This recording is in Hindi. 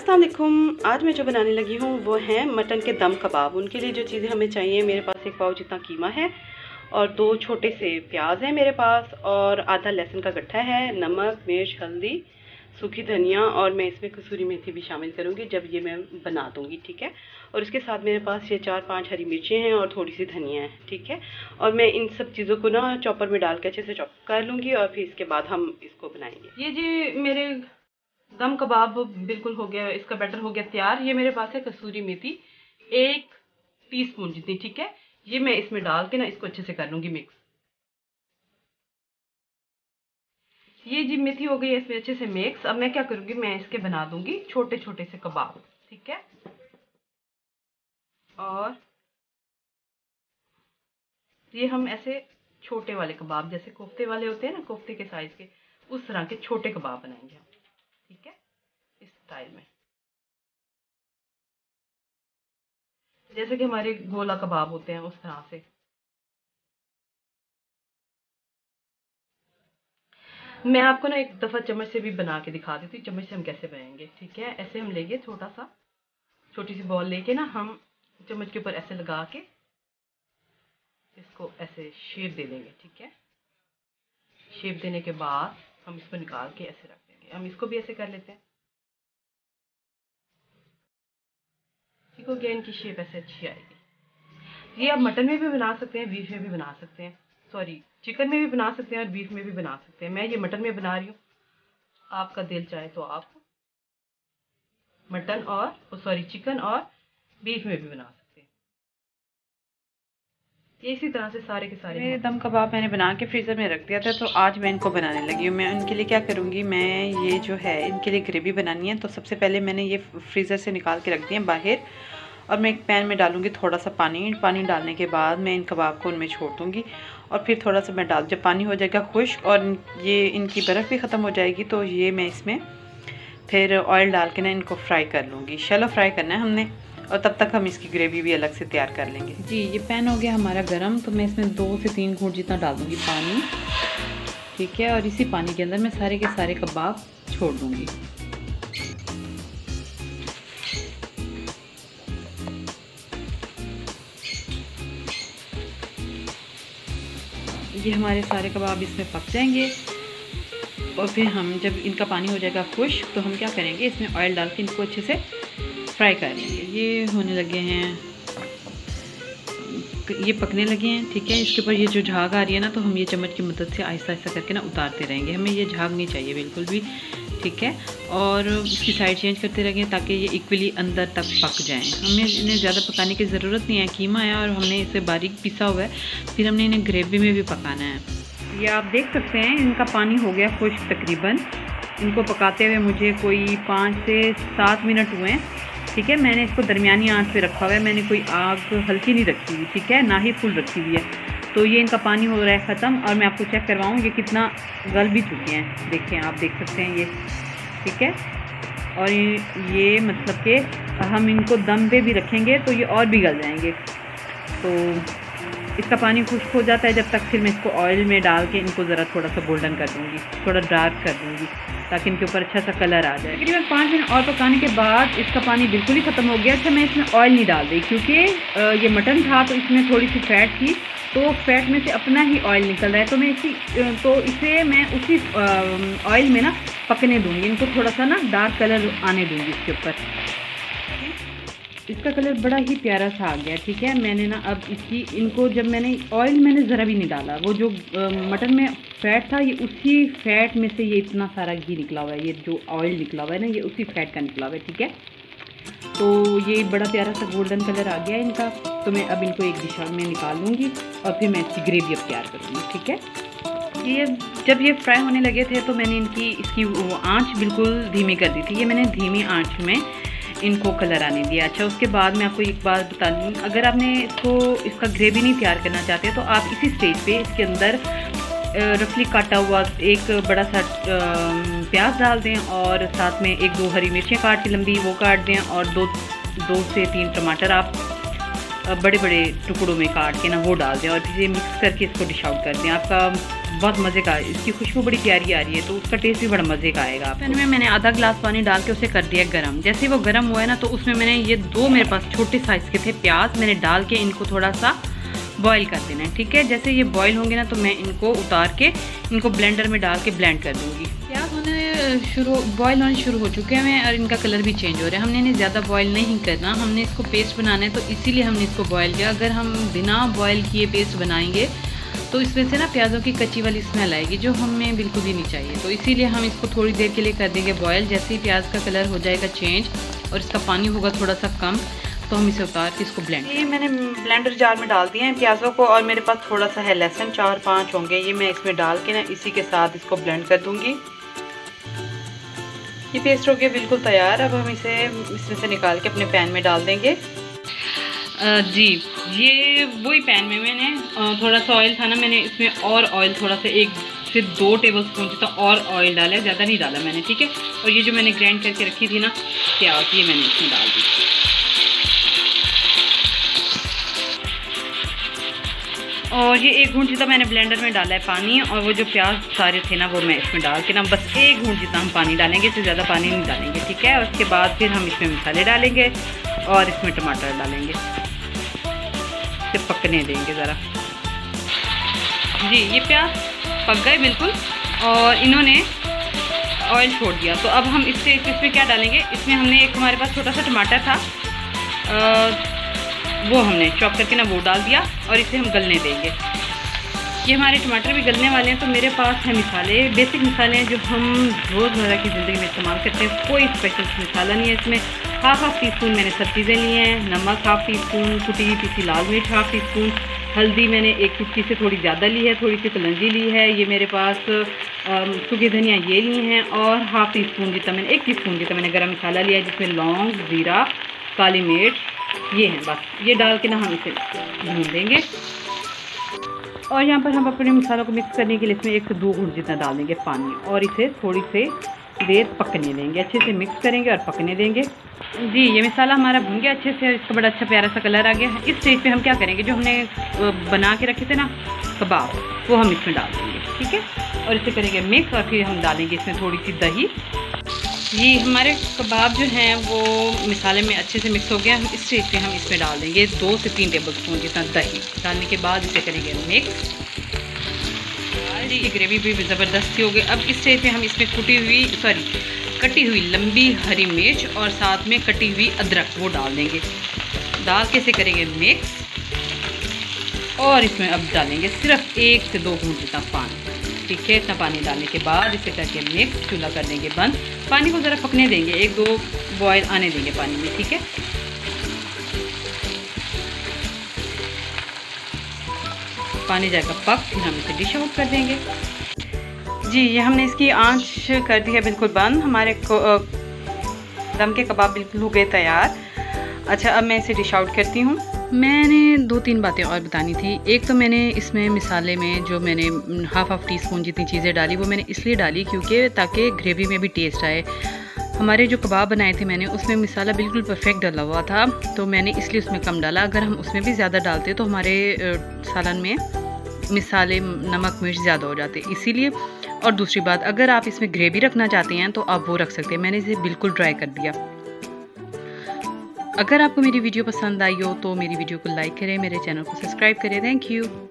अस्सलाम वालेकुम। आज मैं जो बनाने लगी हूँ वो है मटन के दम कबाब। उनके लिए जो चीज़ें हमें चाहिए, मेरे पास 1 पाव जितना कीमा है और 2 छोटे से प्याज हैं मेरे पास, और आधा लहसुन का गट्ठा है, नमक, मिर्च, हल्दी, सूखी धनिया, और मैं इसमें कसूरी मेथी भी शामिल करूँगी जब ये मैं बना दूँगी, ठीक है। और इसके साथ मेरे पास ये 4-5 हरी मिर्चें हैं और थोड़ी सी धनिया है, ठीक है। और मैं इन सब चीज़ों को ना चॉपर में डाल के अच्छे से चॉप कर लूँगी और फिर इसके बाद हम इसको बनाएंगे। ये जी मेरे दम कबाब बिल्कुल हो गया, इसका बैटर हो गया तैयार। ये मेरे पास है कसूरी मेथी 1 टीस्पून जितनी, ठीक है। ये मैं इसमें डाल के ना इसको अच्छे से कर लूँगी मिक्स। ये जी मेथी हो गई है इसमें अच्छे से मिक्स। अब मैं क्या करूँगी, मैं इसके बना दूँगी छोटे छोटे से कबाब, ठीक है। और ये हम ऐसे छोटे वाले कबाब, जैसे कोफ्ते वाले होते हैं ना, कोफ्ते के साइज के, उस तरह के छोटे कबाब बनाएंगे हम, ठीक है, इस स्टाइल में, जैसे कि हमारे गोला कबाब होते हैं उस तरह से। मैं आपको ना एक दफ़ा चम्मच से भी बना के दिखा देती हूँ, चम्मच से हम कैसे बनाएंगे, ठीक है। ऐसे हम लेंगे छोटी सी बॉल लेके ना, हम चम्मच के ऊपर ऐसे लगा के इसको ऐसे शेप दे देंगे, ठीक है। शेप देने के बाद हम इसको निकाल के ऐसे रख देंगे। हम इसको भी ऐसे कर लेते हैं, ठीक हो गया। इनकी शेप ऐसे अच्छी आएगी। ये आप मटन में भी बना सकते हैं, बीफ में भी बना सकते हैं, सॉरी चिकन में भी बना सकते हैं और बीफ में भी बना सकते हैं। मैं ये मटन में बना रही हूँ, आपका दिल चाहे तो आप मटन और सॉरी चिकन और बीफ में भी बना सकते हैं। ये इसी तरह से सारे के सारे मेरे दम कबाब मैंने बना के फ्रीज़र में रख दिया था, तो आज मैं इनको बनाने लगी हूँ। मैं उनके लिए क्या करूँगी, मैं ये जो है इनके लिए ग्रेवी बनानी है। तो सबसे पहले मैंने ये फ्रीज़र से निकाल के रख दिए बाहर, और मैं एक पैन में डालूँगी थोड़ा सा पानी डालने के बाद मैं इन कबाब को उनमें छोड़ दूँगी, और फिर थोड़ा सा मैं जब पानी हो जाएगा खुश्क और ये इनकी बर्फ़ भी ख़त्म हो जाएगी, तो ये मैं इसमें फिर ऑयल डाल के ना इनको फ्राई कर लूँगी। शैलो फ्राई करना है हमने, और तब तक हम इसकी ग्रेवी भी अलग से तैयार कर लेंगे। जी ये पैन हो गया हमारा गरम, तो मैं इसमें 2 से 3 घूंट जितना डाल दूँगी पानी, ठीक है। और इसी पानी के अंदर मैं सारे के सारे कबाब छोड़ दूँगी। ये हमारे सारे कबाब इसमें पक जाएंगे, और फिर हम जब इनका पानी हो जाएगा खुश्क, तो हम क्या करेंगे, इसमें ऑयल डाल के इनको अच्छे से फ्राई कर लेंगे। ये होने लगे हैं, ये पकने लगे हैं, ठीक है। इसके ऊपर ये जो झाग आ रही है ना, तो हम ये चम्मच की मदद से आहिस्ता आहिस्ता करके ना उतारते रहेंगे। हमें ये झाग नहीं चाहिए बिल्कुल भी, ठीक है। और इसकी साइड चेंज करते रहेंगे ताकि ये इक्वली अंदर तक पक जाएं। हमें इन्हें ज़्यादा पकाने की ज़रूरत नहीं है। कीमा है और हमने इसे बारीक पिसा हुआ है, फिर हमने इन्हें ग्रेवी में भी पकाना है। ये आप देख सकते हैं इनका पानी हो गया खुश्क तकरीबन। इनको पकाते हुए मुझे कोई 5 से 7 मिनट हुए हैं, ठीक है। मैंने इसको दरमियानी आंच पे रखा हुआ है, मैंने कोई आग हल्की नहीं रखी हुई, ठीक है, ना ही फुल रखी हुई है। तो ये इनका पानी हो रहा है ख़त्म, और मैं आपको चेक करवाऊँ ये कितना गल भी चुके हैं। देखिए आप देख सकते हैं ये, ठीक है। और ये मतलब कि हम इनको दम पे भी रखेंगे तो ये और भी गल जाएंगे। तो इसका पानी खुश्क हो जाता है जब तक, फिर मैं इसको ऑयल में डाल के इनको ज़रा थोड़ा सा गोल्डन कर दूँगी, थोड़ा डार्क कर दूँगी, ताकि इनके ऊपर अच्छा सा कलर आ जाए। तकरीबन 5 मिनट और पकाने के बाद इसका पानी बिल्कुल ही ख़त्म हो गया। अच्छा मैं इसमें ऑयल नहीं डाल रही, क्योंकि ये मटन था तो इसमें थोड़ी सी फैट थी, तो फैट में से अपना ही ऑयल निकल रहा है। तो इसे मैं उसी ऑयल में ना पकने दूँगी, इनको थोड़ा सा ना डार्क कलर आने दूँगी इसके ऊपर। इसका कलर बड़ा ही प्यारा सा आ गया, ठीक है। मैंने ना अब इनको जब मैंने ऑयल ज़रा भी नहीं डाला, वो जो मटन में फ़ैट था ये उसी फ़ैट में से ये इतना सारा घी निकला हुआ है, ये जो ऑयल निकला हुआ है ना ये उसी फ़ैट का निकला हुआ है, ठीक है। तो ये बड़ा प्यारा सा गोल्डन कलर आ गया इनका। तो मैं अब इनको एक डिश में निकाल लूँगी और फिर मैं इसकी ग्रेवी अब तैयार करूँगी, ठीक है। ये जब ये फ्राई होने लगे थे तो मैंने इसकी आँच बिल्कुल धीमी कर दी थी। ये मैंने धीमी आँच में इनको कलर आने दिया। अच्छा उसके बाद मैं आपको एक बात बता दूँ, अगर आपने इसका ग्रेवी नहीं तैयार करना चाहते तो आप इसी स्टेज पे इसके अंदर रफली काटा हुआ एक बड़ा सा प्याज डाल दें, और साथ में 1-2 हरी मिर्चें काट के लंबी वो काट दें, और 2 से 3 टमाटर आप बड़े बड़े टुकड़ों में काट के ना वो डाल दें और इसे मिक्स करके इसको डिश आउट कर दें। आपका बहुत मज़े का, इसकी खुशबू बड़ी प्यारी आ रही है तो उसका टेस्ट भी बड़ा मज़े का आएगा। पैन में मैंने आधा गिलास पानी डाल के उसे कर दिया गरम। जैसे वो गरम हुआ है ना तो उसमें मैंने ये 2 मेरे पास छोटे साइज़ के थे प्याज मैंने डाल के इनको थोड़ा सा बॉईल कर देना है, ठीक है। जैसे ये बॉईल होंगे ना तो मैं इनको उतार के इनको ब्लेंडर में डाल के ब्लेंड कर दूँगी। प्याज बॉईल होने शुरू हो चुके हैं और इनका कलर भी चेंज हो रहा है। हमने इन्हें ज़्यादा बॉईल नहीं करना, हमने इसको पेस्ट बनाना है तो इसीलिए हमने इसको बॉईल किया। अगर हम बिना बॉईल किए पेस्ट बनाएंगे तो इसमें से ना प्याज़ों की कच्ची वाली स्मेल आएगी जो हमें बिल्कुल भी नहीं चाहिए। तो इसीलिए हम इसको थोड़ी देर के लिए कर देंगे बॉयल। जैसे ही प्याज का कलर हो जाएगा चेंज और इसका पानी होगा थोड़ा सा कम तो हम इसे उतार के इसको ब्लेंड। ये मैंने ब्लेंडर जार में डाल दिए हैं प्याज़ों को और मेरे पास थोड़ा सा है लहसुन 4-5 होंगे, ये मैं इसमें डाल के ना इसी के साथ इसको ब्लेंड कर दूँगी। ये पेस्ट हो गया बिल्कुल तैयार। अब हम इसे इसमें से निकाल के अपने पैन में डाल देंगे। जी ये वही पैन में मैंने थोड़ा सा ऑयल था ना, मैंने इसमें और ऑयल थोड़ा सा 1 से 2 टेबलस्पून जितना और ऑयल डाला है, ज़्यादा नहीं डाला मैंने, ठीक है। और ये जो मैंने ग्राइंड करके रखी थी ना प्याज ये मैंने इसमें डाल दी। और ये 1 घूंट जितना मैंने ब्लेंडर में डाला है पानी और वो जो प्याज सारे थे ना वो मैं इसमें डाल के ना बस 1 घूंट जितना हम पानी डालेंगे, इससे ज़्यादा पानी नहीं डालेंगे, ठीक है। और उसके बाद फिर हम इसमें मसाले डालेंगे और इसमें टमाटर डालेंगे, इसे पकने देंगे ज़रा। जी ये प्याज पक गए बिल्कुल और इन्होंने ऑयल छोड़ दिया। तो अब हम इसमें क्या डालेंगे, इसमें हमने एक हमारे पास छोटा सा टमाटर था वो हमने चॉप करके ना वो डाल दिया और इसे हम गलने देंगे। ये हमारे टमाटर भी गलने वाले हैं तो मेरे पास है मसाले, बेसिक मसाले हैं जो हम रोज़मर्रा की ज़िंदगी में इस्तेमाल करते हैं। कोई स्पेशल मसाला नहीं है इसमें। हाफ टी-स्पून मैंने सब चीज़ें ली हैं। नमक हाफ टी-स्पून, कुटी हुई पीसी लाल मिर्च हाफ टी-स्पून, हल्दी मैंने 1 चुटकी से थोड़ी ज़्यादा ली है, थोड़ी सी कलंजी ली है, ये मेरे पास सूखी धनिया ये ली हैं और हाफ टी-स्पून जितना मैंने 1 टीस्पून जितना मैंने गरम मसाला लिया है जिसमें लौंग, ज़ीरा, काली मिर्च ये हैं। बस ये डाल के ना हम इसे भून देंगे और यहाँ पर हम अपने मसालों को मिक्स करने के लिए इसमें 1 से 2 घूंट जितना डाल देंगे पानी और इसे थोड़ी सी देर पकने देंगे, अच्छे से मिक्स करेंगे और पकने देंगे। जी ये मसाला हमारा भून गया अच्छे से और इसका बड़ा अच्छा प्यारा सा कलर आ गया है। इस स्टेज पे हम क्या करेंगे, जो हमने बना के रखे थे ना कबाब वो हम इसमें डाल देंगे, ठीक है। और इसे करेंगे मिक्स और फिर हम डालेंगे इसमें थोड़ी सी दही। ये हमारे कबाब जो हैं वो मसाले में अच्छे से मिक्स हो गया। हम इस स्टेज पे हम इसमें डाल देंगे 2 से 3 टेबलस्पून जितना दही। डालने के बाद इसे करेंगे मिक्स। ये ग्रेवी भी ज़बरदस्ती हो गई। अब इस स्टेज पे हम इसमें कटी हुई लंबी हरी मिर्च और साथ में कटी हुई अदरक वो डाल देंगे। डाल के इसे करेंगे मिक्स और इसमें अब डालेंगे सिर्फ 1 से 2 घूंट जितना पानी, ठीक है। इतना पानी डालने के बाद इसे करके मिक्स, चूल्हा कर देंगे बंद। पानी को ज़रा पकने देंगे, 1-2 बॉयल आने देंगे पानी में, ठीक है। पानी जाएगा पक, फिर हम इसे डिश आउट कर देंगे। जी ये हमने इसकी आंच कर दी है बिल्कुल बंद। हमारे दम के कबाब बिल्कुल हो गए तैयार। अच्छा अब मैं इसे डिश आउट करती हूँ। मैंने 2-3 बातें और बतानी थी। एक तो मैंने इसमें मिसाले में जो मैंने हाफ टी-स्पून जितनी चीज़ें डाली वो मैंने इसलिए डाली क्योंकि ताकि ग्रेवी में भी टेस्ट आए। हमारे जो कबाब बनाए थे मैंने उसमें मिसाला बिल्कुल परफेक्ट डाला हुआ था तो मैंने इसलिए उसमें कम डाला। अगर हम उसमें भी ज़्यादा डालते तो हमारे सालन में मिसाले नमक मिर्च ज़्यादा हो जाते, इसीलिए। और दूसरी बात, अगर आप इसमें ग्रेवी रखना चाहते हैं तो आप वो रख सकते हैं। मैंने इसे बिल्कुल ड्राई कर दिया। अगर आपको मेरी वीडियो पसंद आई हो तो मेरी वीडियो को लाइक करें, मेरे चैनल को सब्सक्राइब करें। Thank you.